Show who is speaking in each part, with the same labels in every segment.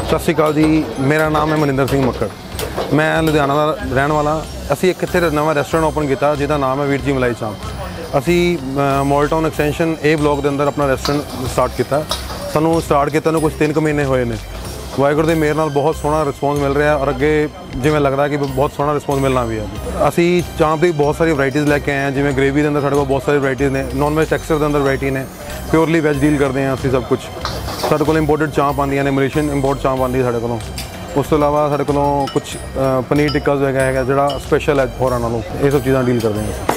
Speaker 1: सत श्री अकाल जी, मेरा नाम है मनिंदर सिंह मक्कड़। मैं लुधियाना का रहने वाला। असी एक इत्थे नवा रेस्टोरेंट ओपन किया जिसका नाम है वीर जी मलाई चांप। असी mall town extension A block के अंदर अपना रेस्टोरेंट स्टार्ट किया। सानू स्टार्ट किया कुछ 3 महीने हुए हैं। वाहगुरू की मेहर नाल बहुत सोहना रिस्पॉन्स मिल रहा है और अगे जिवें लगता है कि बहुत सोहना रिस्पॉन्स मिलना भी है। असी चांप की बहुत सारी वराइटीज़ लैके आए हैं, जिवें ग्रेवी के अंदर साढ़े कोल बहुत सारी वराइटीज़ ने, नॉन वेज टेक्सचर के अंदर वराइटी ने, प्योरली वैज डील करते हैं असी सब कुछ। साढ़े कोल इंपोर्टेड चांप आंदियां ने, मलेशियन इंपोर्ट चांप आंदी साढ़े कोलों। उस तो इलावा साढ़े कोलों कुछ पनीर टिक्का है जिहड़ा स्पैशल है होरां नालों। ये सब चीज़ां डील करते हैं।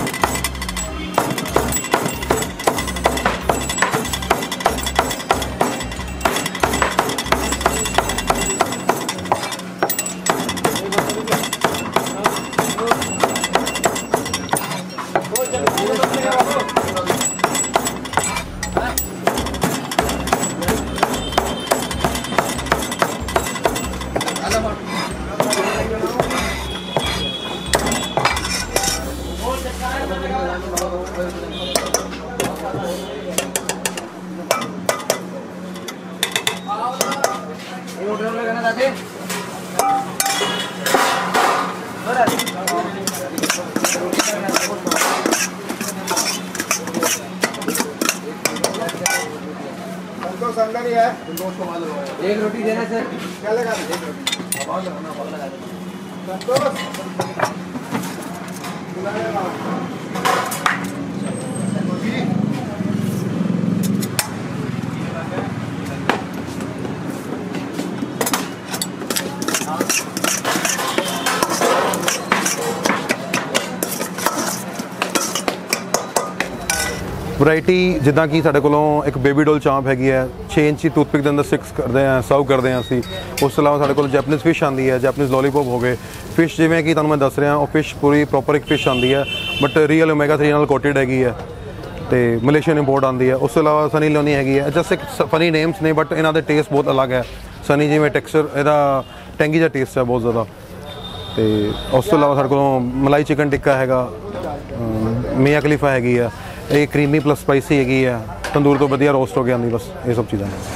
Speaker 2: एक रोटी देना सर। क्या लगा?
Speaker 1: वरायटी जिदा कि साढ़े कोलों एक बेबी डोल चांप हैगी है, 6 इंची टूथपिक के अंदर 6 करते हैं, सर्व करते हैं असी। उस तो इलावा साढ़े कोल जैपनीज़ फिश आती है, जैपनीज़ लॉलीपॉप हो गए। फिश जिमें कि मैं दस रहा, वो फिश पूरी प्रॉपर एक फिश आती है, बट रियल ओमेगा 3 नाल कोटेड हैगी है, तो मलेशियन इंपोर्ट आती है। उस तो इलावा सनी लियोनी हैगी है। जस्ट एक फनी नेम्स ने, बट इन्हों के टेस्ट बहुत अलग है। सनी जिमें टेक्सचर इहदा टेंगी जा टेस्ट है बहुत ज़्यादा। तो उस तो इलावा साढ़े कोलों मलाई चिकन टिक्का हैगा, मियाँ खलीफा हैगी है, ये क्रीमी प्लस स्पाइसी हैगी है, तंदूर तो वधिया रोस्ट हो गया आंदी। बस ये सब चीज़ें हैं।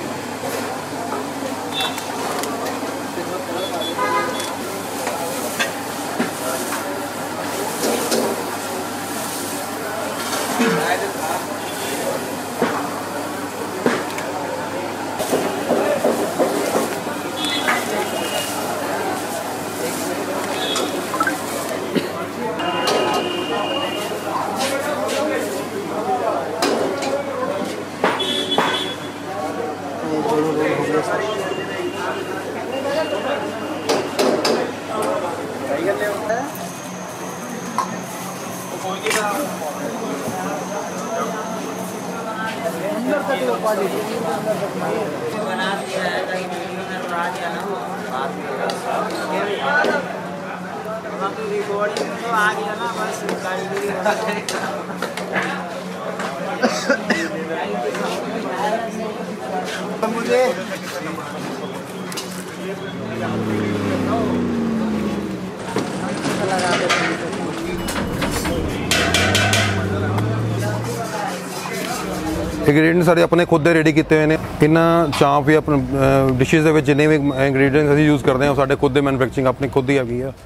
Speaker 1: इंग्रीडिएंट सारे अपने खुद दे रेडी किए हुए हैं। इन चांप या अपने डिशेज़ के जिन्हें भी इंग्रीडिएंट्स असीं यूज़ करते हैं साढ़े खुद दे मैन्युफैक्चरिंग अपनी खुद ही हैगी है।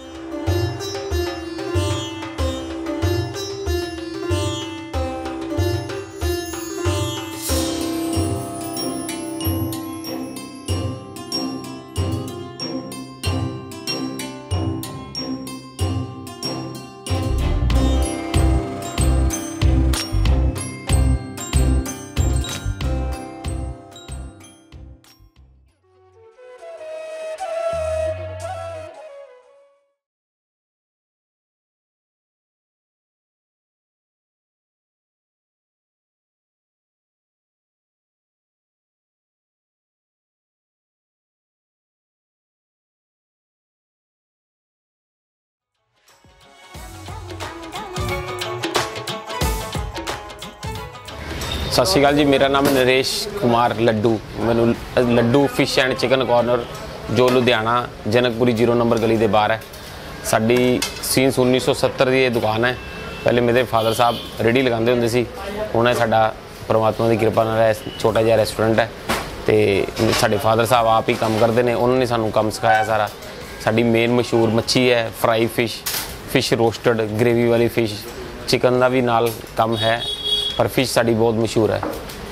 Speaker 3: सत श्री अकाल जी, मेरा नाम नरेश कुमार लड्डू। मैनू Laddu fish and chicken corner जो लुधियाना जनकपुरी 0 नंबर गली के बाहर है। साड़ी सीन्स 1970 की दुकान है। पहले मेरे फादर साहब रेडी लगाते होंगे सी, हुण साडा परमात्मा की कृपा नाल छोटा जिहा रेस्टोरेंट है। ਤੇ ਸਾਡੇ ਫਾਦਰ ਸਾਹਿਬ ਆਪ ਹੀ ਕੰਮ ਕਰਦੇ ਨੇ, ਉਹਨਾਂ ਨੇ ਸਾਨੂੰ ਕੰਮ ਸਿਖਾਇਆ ਸਾਰਾ। ਸਾਡੀ ਮੇਨ ਮਸ਼ਹੂਰ ਮੱਛੀ ਹੈ ਫਰਾਈ ਫਿਸ਼ ਰੋਸਟਡ ਗ੍ਰੇਵੀ ਵਾਲੀ ਫਿਸ਼, चिकन का भी नाल कम है, पर फिश साड़ी बहुत मशहूर है।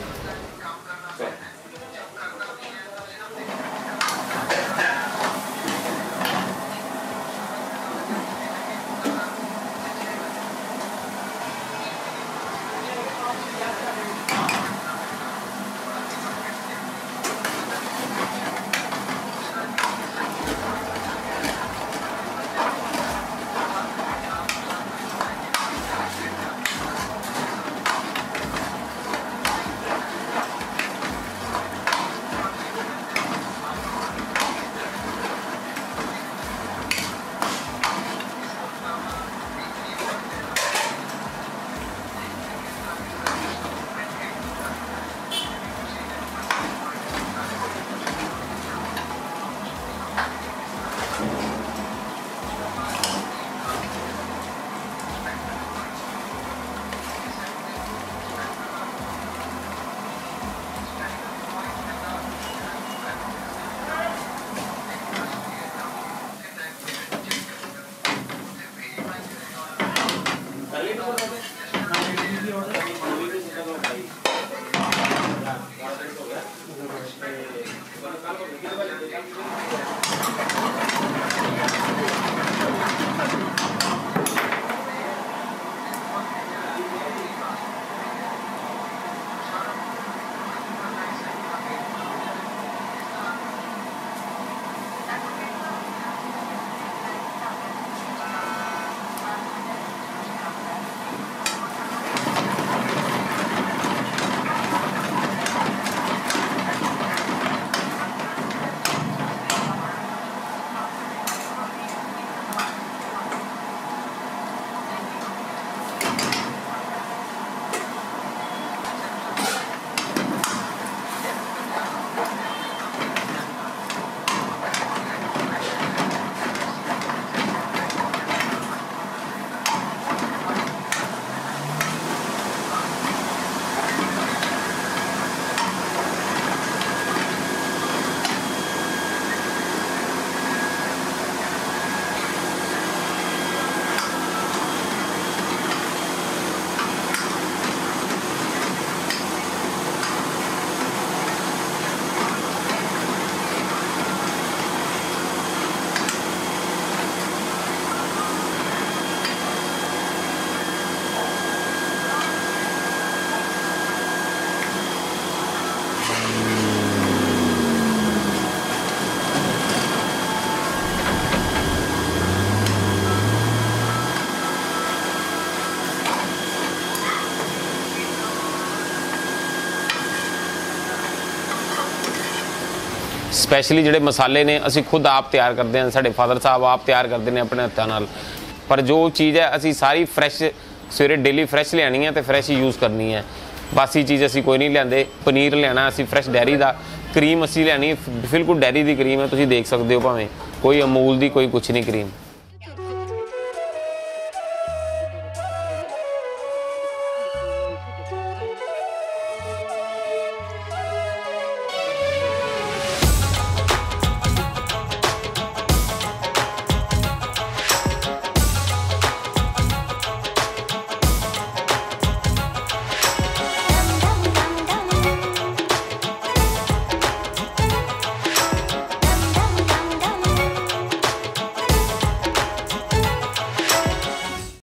Speaker 3: स्पैशली जोड़े मसाले ने असी खुद आप तैयार करते हैं, साढ़े फादर साहब आप तैयार करते हैं अपने हत्थों नाल। पर जो चीज़ है असी सारी फ्रैश सवेरे डेली फ्रैश लियानी है तो फ्रैश यूज़ करनी है। बासी चीज़ असी कोई नहीं लियाते। पनीर लियाना असी फ्रैश डेयरी का, क्रीम असी लियानी बिल्कुल डेयरी की क्रीम है, तुसीं देख सकते हो, भावें कोई अमूल की कोई कुछ नहीं क्रीम।